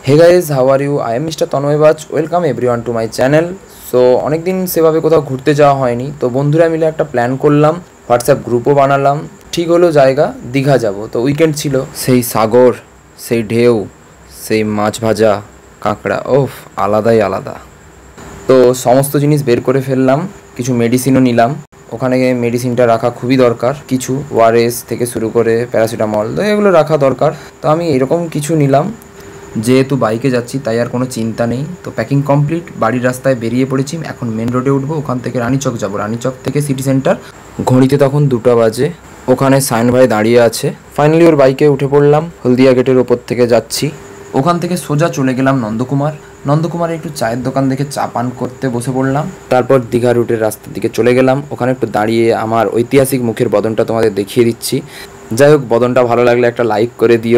Hey guys, how are you? I am mister Tanmay Baj. Welcome everyone to my channel. So अनेक दिन सेभाবে কোথাও ঘুরতে যাওয়া হয়নি, তো বন্ধুরা মিলে একটা প্ল্যান করলাম, হোয়াটসঅ্যাপ গ্রুপও বানালাম। ঠিক হলো জায়গা দীঘা যাব। তো উইকেন্ড ছিল, সেই সাগর, সেই ঢেউ, সেই মাছ ভাজা, কাঁকড়া, ওফ আলাদাই আলাদা। তো সমস্ত জিনিস বের করে ফেললাম, কিছু মেডিসিনও নিলাম। ওখানে মেডিসিনটা রাখা খুবই দরকার, কিছু ওআরএস থেকে শুরু করে প্যারাসিটামল, তো এগুলো রাখা দরকার। তো আমি এরকম কিছু নিলাম। যেহেতু বাইকে যাচ্ছি তাই আর কোনো চিন্তা নেই। তো প্যাকিং কমপ্লিট, বাড়ির রাস্তায় বেরিয়ে পড়েছি। এখন মেন রোডে উঠবো, ওখান থেকে রানীচক যাব, রানীচক থেকে সিটি সেন্টার। ঘড়িতে তখন 2টা বাজে। ওখানে সায়ন ভাই দাঁড়িয়ে আছে। ফাইনালি ওর বাইকে উঠে পড়লাম, হলদিয়া গেটের ওপর থেকে যাচ্ছি। ওখান থেকে সোজা চলে গেলাম নন্দকুমারে একটু চায়ের দোকান দেখে চা পান করতে বসে পড়লাম। তারপর দীঘা রুটের রাস্তার দিকে চলে গেলাম। ওখানে একটু দাঁড়িয়ে আমার ঐতিহাসিক মুখের বদনটা তোমাদের দেখিয়ে দিচ্ছি। যাই হোক, বদনটা ভালো লাগলে একটা লাইক করে দিও।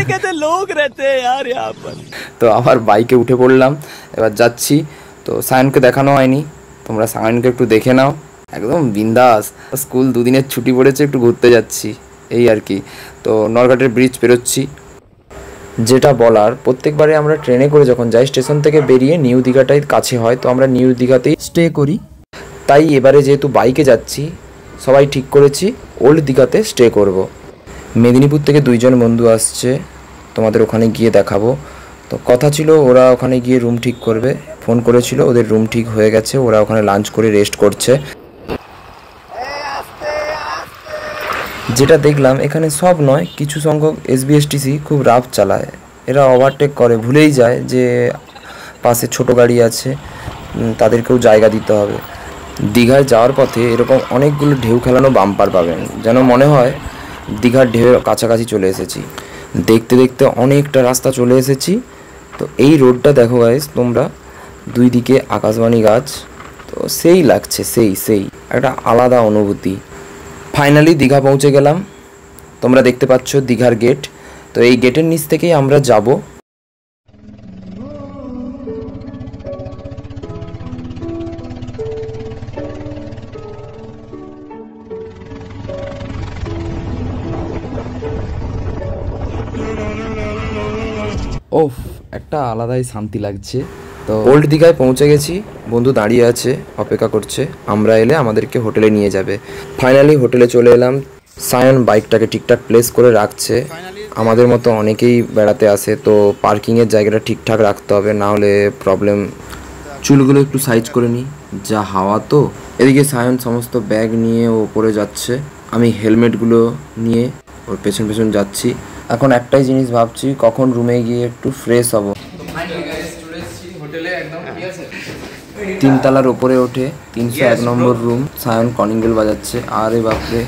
তো আবার বাইকে উঠে পড়লাম, এবার যাচ্ছি। তো সায়নকে দেখানো হয়নি, তোমরা সায়নকে একটু দেখে নাও। একদম বিন্দাস, স্কুল 2 দিনের ছুটি পড়েছে, একটু ঘুরতে যাচ্ছি এই আর কি। তো নরঘাটের ব্রিজ পেরোচ্ছি। যেটা বলার, প্রত্যেকবারে আমরা ট্রেনে করে যখন যাই, স্টেশন থেকে বেরিয়ে নিউ দীঘাটাই কাছে হয়, তো আমরা নিউ দীঘাতেই স্টে করি। তাই এবারে যেহেতু বাইকে যাচ্ছি, সবাই ঠিক করেছি ওল্ড দীঘাতে স্টে করব। মেদিনীপুর থেকে 2 জন বন্ধু আসছে, তোমাদের ওখানে গিয়ে দেখাবো। তো কথা ছিল ওরা ওখানে গিয়ে রুম ঠিক করবে, ফোন করেছিল, ওদের রুম ঠিক হয়ে গেছে, ওরা ওখানে লাঞ্চ করে রেস্ট করছে। যেটা দেখলাম এখানে সব নয়, কিছু সংখ্যক এসবিএসটিসি খুব রাফ চালায়। এরা ওভারটেক করে, ভুলেই যায় যে পাশে ছোট গাড়ি আছে, তাদেরকেও জায়গা দিতে হবে। দীঘায় যাওয়ার পথে এরকম অনেকগুলো ঢেউ খেলানো বাম্পার পাবেন, যেন মনে হয় দীঘার ঢেউয়ের কাছাকাছি চলে এসেছি। দেখতে দেখতে অনেকটা রাস্তা চলে এসেছি। তো এই রোডটা দেখো গাইস তোমরা, 2 দিকে আকাশবাণী গাছ, তো সেই লাগছে, সেই একটা আলাদা অনুভূতি। ফাইনালি দীঘা পৌঁছে গেলাম। তোমরা দেখতে পাচ্ছ দীঘার গেট। তো এই গেটের নিচ থেকেই আমরা যাব। ওফ, একটা আলাদাই শান্তি লাগছে। তো ওল্ড দীঘায় পৌঁছে গেছি, বন্ধু দাঁড়িয়ে আছে, অপেক্ষা করছে আমরা এলে আমাদেরকে হোটেলে নিয়ে যাবে। ফাইনালি হোটেলে চলে এলাম। সায়ন বাইকটাকে ঠিকঠাক প্লেস করে রাখছে। আমাদের মতো অনেকেই বেড়াতে আসে, তো পার্কিংয়ের জায়গাটা ঠিকঠাক রাখতে হবে, না হলে প্রবলেম। চুলগুলো একটু সাইজ করে নিই, যা হাওয়া। তো এদিকে সায়ন সমস্ত ব্যাগ নিয়ে ওপরে যাচ্ছে, আমি হেলমেটগুলো নিয়ে ওর পেছন পেছন যাচ্ছি। এখন একটাই জিনিস ভাবছি, কখন রুমে গিয়ে একটু ফ্রেশ হব। 3 তলার ওপরে ওঠে 301 নম্বর রুম। সায়ন কলিং বেল বাজাচ্ছে। আরে বাপরে,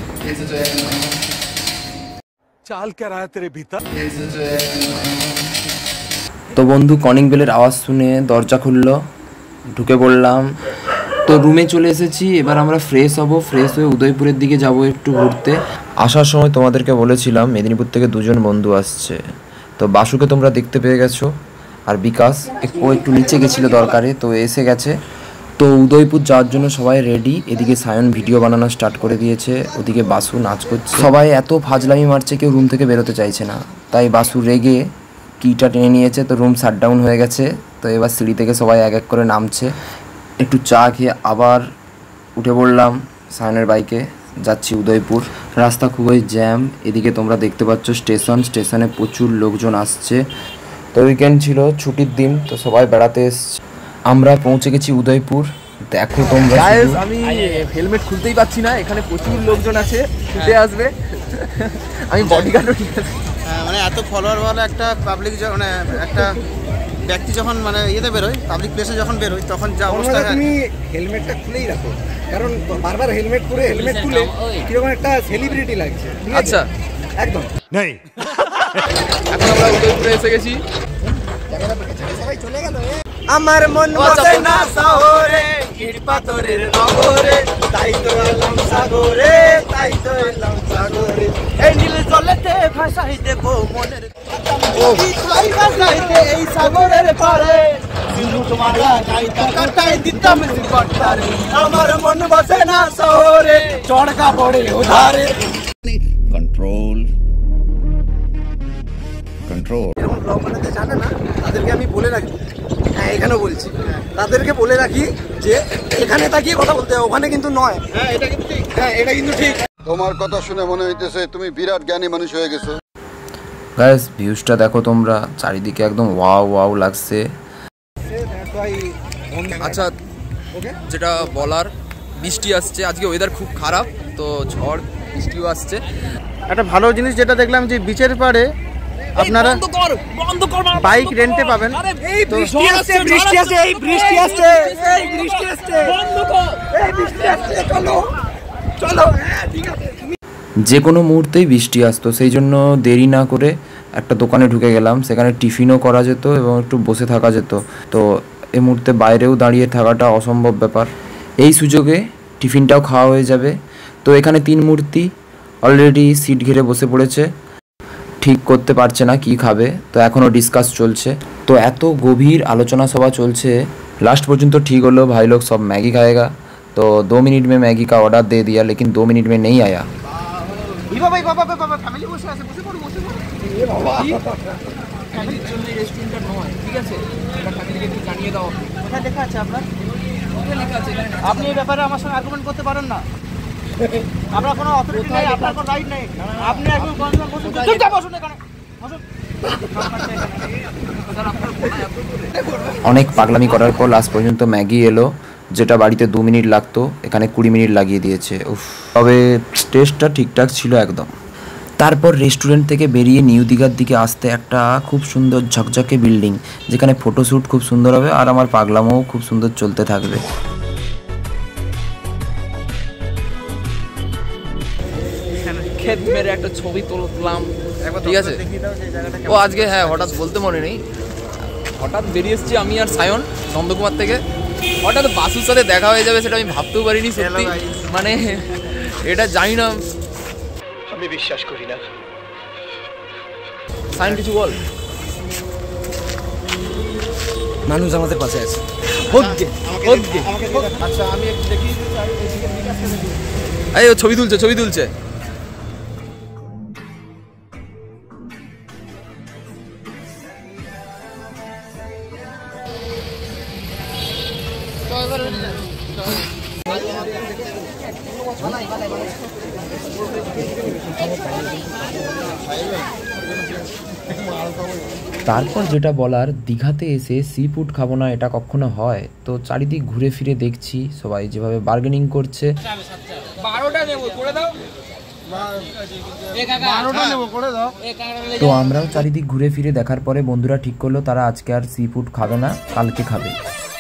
তো বন্ধু কলিং বেলের আওয়াজ শুনে দরজা খুললো, ঢুকে পড়লাম। তো রুমে চলে এসেছি। এবার আমরা ফ্রেশ হব, ফ্রেশ হয়ে উদয়পুরের দিকে যাব একটু ঘুরতে। আসার সময় তোমাদেরকে বলেছিলাম মেদিনীপুর থেকে 2 জন বন্ধু আসছে। তো বাসুকে তোমরা দেখতে পেয়ে গেছো, আর বিকাশ ও একটু নিচে গেছিলো দরকারে, তো এসে গেছে। তো উদয়পুর যাওয়ার জন্য সবাই রেডি। এদিকে সায়ন ভিডিও বানানো স্টার্ট করে দিয়েছে, ওদিকে বাসু নাচ করছে। সবাই এত ফাজলামি মারছে, কেউ রুম থেকে বেরোতে চাইছে না। তাই বাসু রেগে কিটা টেনে নিয়েছে, তো রুম শাটডাউন হয়ে গেছে। তো এবার সিঁড়ি থেকে সবাই এক এক করে নামছে। একটু চা খেয়ে আবার উঠে পড়লাম সায়নের বাইকে, যাচ্ছি উদয়পুর। রাস্তা খুবই জ্যাম। এদিকে তোমরা দেখতে পাচ্ছ স্টেশনে প্রচুর লোকজন আসছে। তো উইকেন্ড ছিল, ছুটির দিন, তো সবাই বেড়াতে এসছে। আমরা পৌঁছে গেছি উদয়পুর। দেখো তোমরা, আমি হেলমেট খুলতেই পাচ্ছি না, এখানে প্রচুর লোকজন আছে, ছুটে আসবে। আমি বডিগার্ডও ঠিক আছে, মানে এত ফলোয়ার ওয়ালা একটা পাবলিক, মানে একটা ব্যক্তি যখন মানে ইয়েতে বেরোয়, পাবলিক প্লেসে যখন বেরোয়, তখন যা অবস্থা। তুমি হেলমেটটা খুলেই রাখো, কারণ বারবার হেলমেট খুলে কিরকম একটা সেলিব্রিটি লাগছে। আচ্ছা, একদম নেই। এখন আমরা উদয়পুরে এসে গেছি। সবাই চলে গেল। আমার মন বসে না শহরে, ইট পাথরের নগরে, তাই তো এলাম সাগরে, তাই তো এলাম সাগরে। এই নীল জলেতে ভাসাই দেব মনের কথা, তাই ভাসাইতে এই সাগরের পারে। সিন্ধুক মালা গাইতা কাটাই দিতাম জীবনটারে। আমার মন বসে না শহরে, চড়কা পড়ে উধারে। control control. এরকম ব্লগ বানাতে জানে না তাদেরকে আমি বলে রাখি, হ্যাঁ এখানেও বলছি, তাদেরকে বলে রাখি যে এখানে তাকিয়ে কথা বলতে হবে, ওখানে কিন্তু নয়। হ্যাঁ এটা কিন্তু ঠিক, হ্যাঁ এটা কিন্তু ঠিক। তোমার কথা শুনে মনে হইতেছে তুমি বিরাট জ্ঞানী মানুষ হয়ে গেছো। গাইস ভিউজটা দেখো তোমরা, চারিদিকে একদম ওয়াও ওয়াও লাগছে। আচ্ছা যেটা বলার, বৃষ্টি আসছে, আজকে ওয়েদার খুব খারাপ, তো ঝড় বৃষ্টিও আসছে। একটা ভালো জিনিস যেটা দেখলাম যে বিচের পাড়ে আপনারা বাইক রেন্টে পাবেন। যে কোনো মুহূর্তেই বৃষ্টি আসতো, সেই জন্য দেরি না করে একটা দোকানে ঢুকে গেলাম। সেখানে টিফিনও করা যেত এবং একটু বসে থাকা যেত। তো এই মুহূর্তে বাইরেও দাঁড়িয়ে থাকাটা অসম্ভব ব্যাপার, এই সুযোগে টিফিনটাও খাওয়া হয়ে যাবে। তো এখানে 3 মূর্তি অলরেডি সিট ঘিরে বসে পড়েছে, ঠিক করতে পারছে না কি খাবে, তো এখনও ডিসকাস চলছে। তো এত গভীর আলোচনা সভা চলছে, लास्ट पर्যন্ত ठीक হলো भाई लोग सब मैगी खाएगा। तो 2 मिनट में मैगी का ऑर्डर दे दिया, लेकिन 2 मिनट में नहीं आया। আপনি এই ব্যাপারে আমার সঙ্গে আর্গুমেন্ট করতে পারেন না, আপনার কোনো অথরিটি নেই, আপনার কোনো রাইট নেই, আপনি একদম কনসার্ন বসুন, চুপচাপ বসুন এখানে বসুন। অনেক পাগলামি করার পর লাস্ট পর্যন্ত ম্যাগি এলো, যেটা বাড়িতে 2 মিনিট লাগতো এখানে 20 মিনিট লাগিয়ে দিয়েছে। উফ, তবে টেস্টটা ঠিকঠাক ছিল একদম। তারপর রেস্টুরেন্ট থেকে বেরিয়ে নিউ দীঘার দিকে আসতে একটা খুব সুন্দর ঝকঝকে বিল্ডিং, যেখানে ফটোশ্যুট খুব সুন্দর হবে আর আমার পাগলামোও খুব সুন্দর চলতে থাকবে। ক্ষেত মেরে একটা ছবি তুললাম, ঠিক আছে। ও আজকে হ্যাঁ হঠাৎ বলতে মনে নেই, হঠাৎ বেরিয়ে এসেছি আমি আর সায়ন নন্দকুমার থেকে, হঠাৎ বাসুর সাথে দেখা হয়ে যাবে সেটা আমি ভাবতেও পারিনি সত্যি, মানে এটা জানি না, আমি বিশ্বাস করি না। সায়ন কিছু বল। মানুষ আমাদের পাশে আছে। আচ্ছা আমি একটু দেখি, এই ও ছবি তুলছে, ছবি তুলছে। তারপর যেটা বলার, দীঘাতে এসে সি ফুড খাবো না এটা কখনো হয়? তো চারিদিক ঘুরে ফিরে দেখছি সবাই যেভাবে বার্গেনিং করছে। 12টা নেব করে দাও, 12টা নেব করে দাও। তো আমরাও চারিদিক ঘুরে ফিরে দেখার পরে বন্ধুরা ঠিক করলো তারা আজকে আর সি ফুড খাবে না, কালকে খাবে।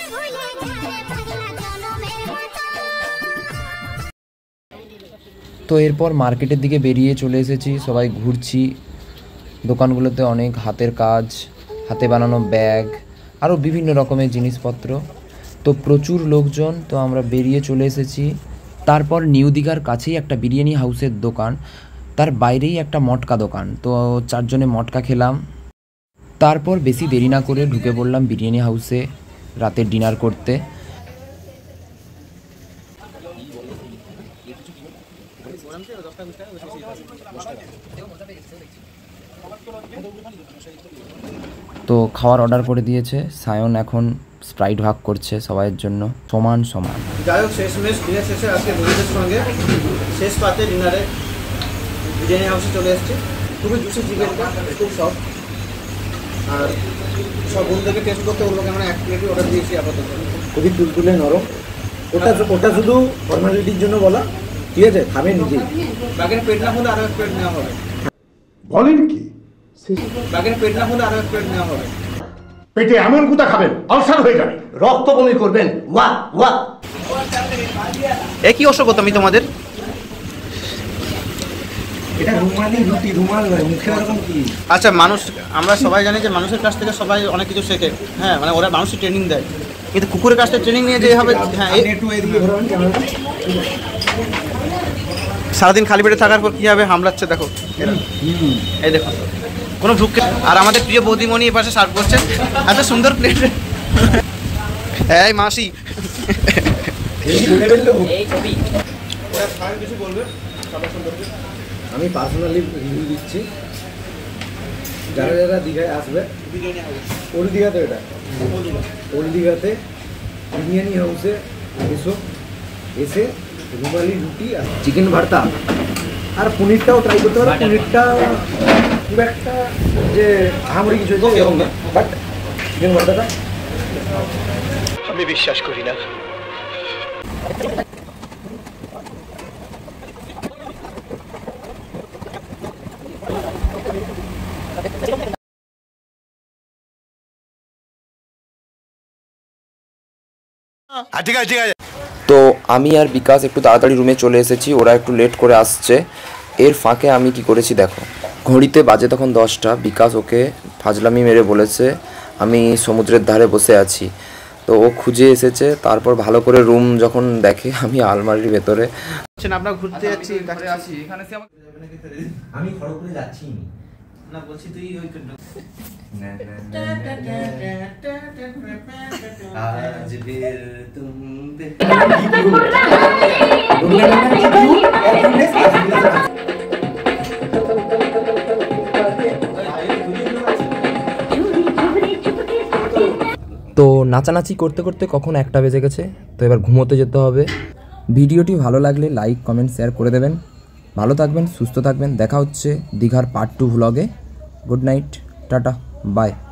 তো এরপর মার্কেটের দিকে বেরিয়ে চলে এসেছি, সবাই ঘুরছি। দোকানগুলোতে অনেক হাতের কাজ, হাতে বানানো ব্যাগ, আরও বিভিন্ন রকমের জিনিসপত্র। তো প্রচুর লোকজন, তো আমরা বেরিয়ে চলে এসেছি। তারপর নিউ দীঘার কাছেই একটা বিরিয়ানি হাউসের দোকান, তার বাইরেই একটা মটকা দোকান। তো 4 জনে মটকা খেলাম। তারপর বেশি দেরি না করে ঢুকে পড়লাম বিরিয়ানি হাউসে রাতের ডিনার করতে। তো খাওয়ার অর্ডার করে দিয়েছে সায়ন, এখন স্প্রাইট ভাগ করছে সবাইয়ের জন্য সমান সমান। যাই হোক শেষমেশ ডিনার শেষে আজকে বন্ধুদের সঙ্গে শেষ পাতে ডিনারে বিরিয়ানি হাউসে চলে এসেছি। খুবই জুসি চিকেনটা, খুব সফট, আর সব বন্ধুদেরকে টেস্ট করতে বলবো, আমরা 1 প্লেটই অর্ডার দিয়েছি আপাতত। খুবই তুলতুলে নরম, ওটা শুধু ফর্মালিটির জন্য বলা, ঠিক আছে, খাবে নিজেই। বাগের পেট না হলে আরও 1 প্লেট নেওয়া হবে। বলেন কি? বাগের পেট না হলে আরও 1 প্লেট নেওয়া হবে। পেটে এমন গুতা খাবেন আলসার হয়ে যাবে, রক্ত বমি করবেন। ওয়া ওয়া, একই অসুখ আমি তোমাদের। এটা রুমালি রুটি, রুমাল নয়, মুখে এরকম কি? আচ্ছা মানুষ, আমরা সবাই জানি যে মানুষের কাছ থেকে সবাই অনেক কিছু শেখে, হ্যাঁ মানে ওরা মানুষের ট্রেনিং দেয়, কিন্তু কুকুরের কাছ থেকে ট্রেনিং নিয়ে যে হবে, হ্যাঁ একটু এদিকে ধরুন ক্যামেরাটা। সারাদিন খালি পেটে থাকার পর কীভাবে হামলাচ্ছে দেখো, এই দেখো কোনো ভুককে। আর আমাদের প্রিয় বৌদিমণি এ পাশে সার্ভ করছে এত সুন্দর প্লেট। এই মাসি আমি পার্সোনালি রিভিউ দিচ্ছি। যারা যারা দীঘায় আসবে, ওল্ড দীঘাতে এটা ওল্ড দীঘাতে বিরিয়ানি হাউসে এসে রুমালি রুটি আর চিকেন ভর্তা আর পনিরটাও ট্রাই করতে পারো। পনিরটা খুব একটা যে আহামরি কিছু হয়েছে এরকম না, বাট চিকেন ভর্তাটা আমি বিশ্বাস করি না। ঠিক আছে ঠিক আছে। তো আমি আর বিকাশ একটু তাড়াতাড়ি রুমে চলে এসেছি, ওরা একটু লেট করে আসছে। এর ফাঁকে আমি কি করেছি দেখো, ঘড়িতে বাজে তখন 10টা। বিকাশ ওকে ফাজলামি মেরে বলেছে আমি সমুদ্রের ধারে বসে আছি, তো ও খুঁজে এসেছে। তারপর ভালো করে রুম যখন দেখে আমি আলমারির ভেতরে। আমরা ঘুরতে যাচ্ছি, এখানে আমি খড়গপুরে যাচ্ছি না, বলছি তুই ওই আজ ফির তুম তো নাচানাচি করতে করতে কখন 1টা বেজে গেছে, তো এবার ঘুমোতে যেতে হবে। ভিডিওটি ভালো লাগলে লাইক কমেন্ট শেয়ার করে দেবেন। ভালো থাকবেন, সুস্থ থাকবেন। দেখা হচ্ছে দীঘার পার্ট 2 ভ্লগে। Good night, tata, by.